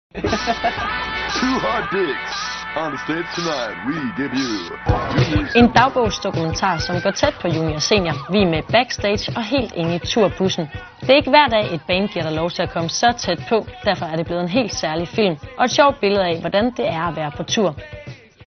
Two hot dicks. On the stage tonight, we give you En dagbogsdokumentar, som går tæt på junior og senior. Vi er med backstage og helt inde i turbussen. Det er ikke hver dag, et band giver dig lov til at komme så tæt på. Derfor er det blevet en helt særlig film og et sjovt billede af, hvordan det er at være på tur.